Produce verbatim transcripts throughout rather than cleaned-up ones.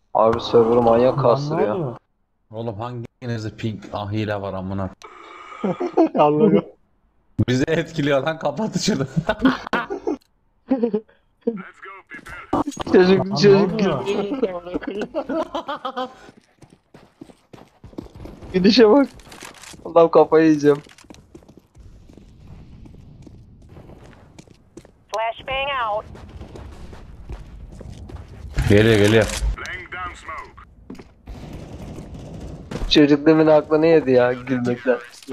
Abi server manyak Lan ne kastırıyor. oluyor? Oğlum hanginizde ping ah hile var amına. Anladım. Bizi etkiliyor lan kapat şunu. Çocuk Lan ne çocuk oluyor? gülüyor. Gidişe bak. Adam kafayı yiyeceğim. Flashbang out. Geliyor geliyor. Çocuk demin aklını yedi ya gülmekten.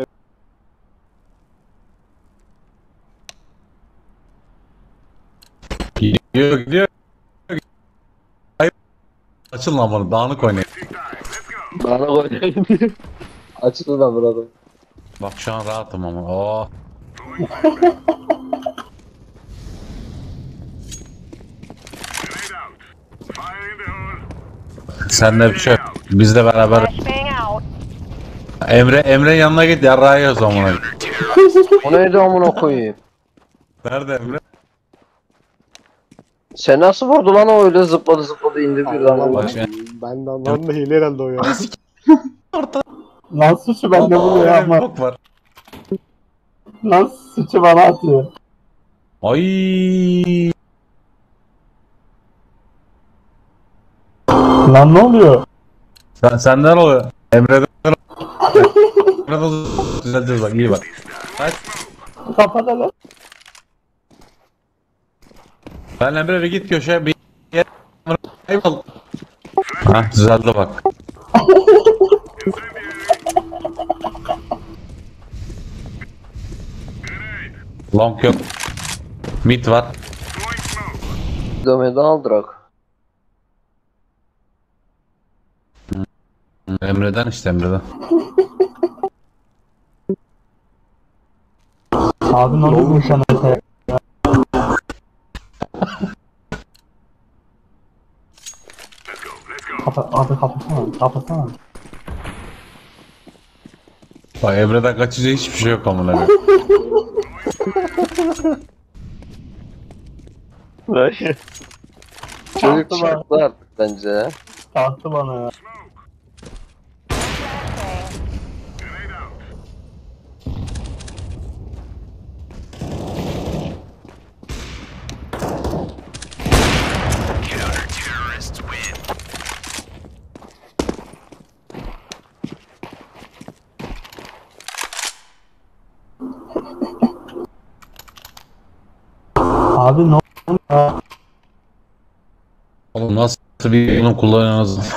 Gidiyor gidiyor. Hayır. Açın lan bunu dağınık oynayın. Bana koyayım. Açtı da burada. Bak şu an rahatım ama. Oh. Senle bir şey yok. Bizle beraber. Flashbang out. Emre Emre yanına git yarrağı o zaman. O neydi amına koyayım? Nerede Emre? Sen nasıl vurdu lan o öyle zıpladı zıpladı indi birden. Allah Bak Allah. şimdi. Ben de anlamadım da hile herhalde o ya. Orta. Lan suçu bende buluyor Öyle bir ama. bok var. Lan suçu bana atıyor. Ay. Lan ne oluyor? Sen, senden oluyor. Emre'den Emre'den düzelteceğiz bak iyi bak. Hadi. Kapat hele. Ben Emre bir git köşeye bir yer. Eyvallah. Hah düzeldi bak. Long yok. Mid var. Dövmeden aldırak. Emre'den işte Emre'den. Abi ne oluyor bu internete? Kapa abi kapatsana. Kapatsana. Bak Emre'den kaçacak hiçbir şey yok amına koyayım. Çocuk Kalktı bana. çarptı artık bence ya. Kalktı bana ya. Abi ne oluyor ya? Oğlum nasıl bir bunu kullanıyorsunuz?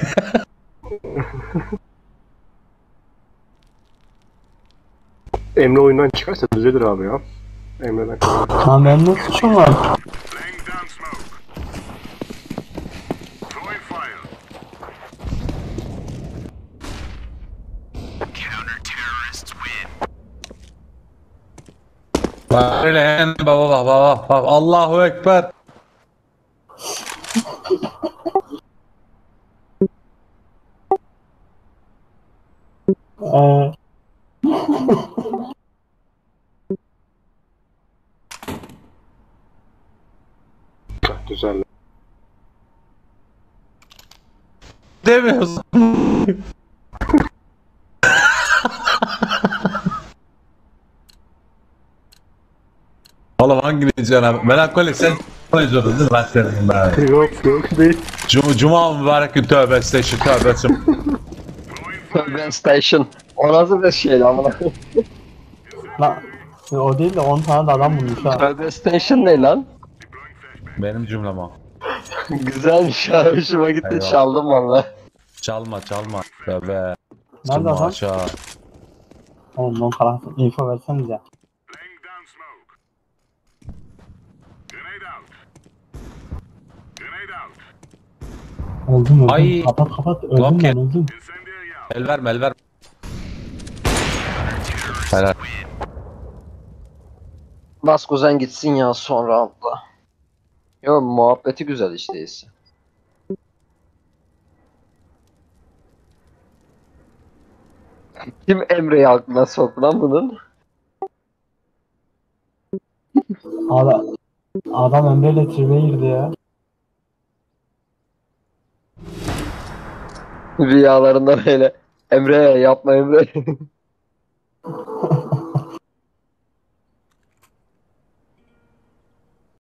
Emre oyundan çıkarsa düzelir abi ya. Emre'den. Lan benim ne suçum var? Bak öyle baba baba baba baba Allahu Ekber. Ee, Düzenle. Demiyorsun. Oğlum hangi diyeceksin abi? Melankoli sen izliyordun değil mi? Ben senin ben. Yok yok değil. Cuma, Cuma mübarek gün tövbe estağfurullah tövbe estağfurullah. Urban Station. O nasıl bir şey lan amına koyayım? lan o değil de on tane de adam bulmuş ha. Urban Station ne lan? Benim cümlem o. Güzelmiş ya hoşuma gitti Eyvallah. çaldım valla. Çalma çalma. Tövbe. Nerede Çalma adam? aşağı. Oğlum non karanlık info versenize. Öldüm öldüm. Ay. Kapat kapat öldüm Lan ben ki- öldüm. El verme el verme. Helal. Bas kuzen gitsin ya sonra abla. Yo muhabbeti güzel işte iyisi. Kim Emre'yi aklına soktu lan bunun? Adam, adam Emre'yle tribe girdi ya. Rüyalarında böyle Emre yapma Emre.